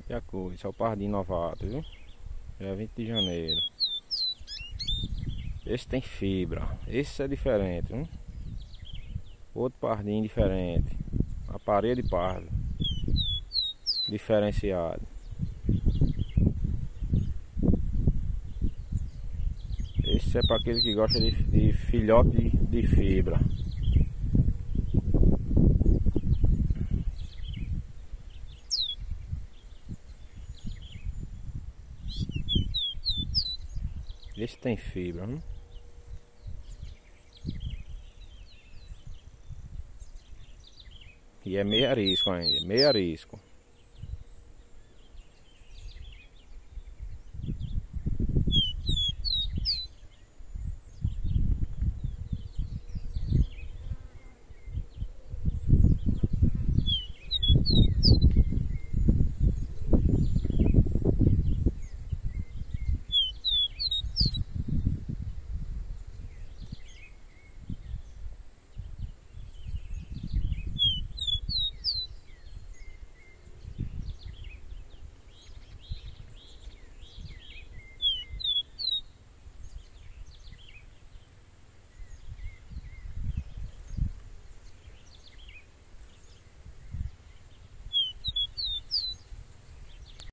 E a cor, esse é o pardinho novato, viu? É 20 de janeiro. Esse tem fibra. Esse é diferente, viu? Outro pardinho diferente. A parede pardo. Diferenciado. Esse é para aquele que gosta de filhote de fibra. Esse tem fibra, hein? E é meio arisco ainda, meio arisco.